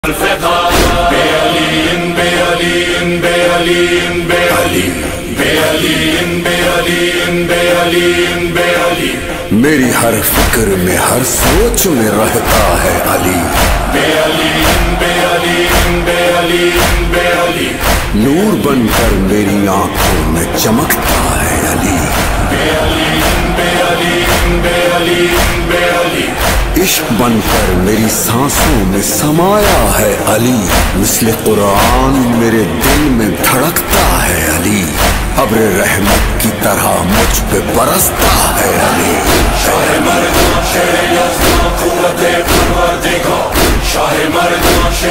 میری ہر فکر میں ہر سوچ میں رہتا ہے علی، نور بن کر میری آنکھوں میں چمکتا ہے علی، عشق بن کر میری سانسوں میں سمایا ہے علی، مثل قرآن میرے دل میں دھڑکتا ہے علی، ابر رحمت کی طرح مجھ پہ برستا ہے علی۔ شاہ مردان شیر یزدان قوت پروردگار، شاہ مردان شیر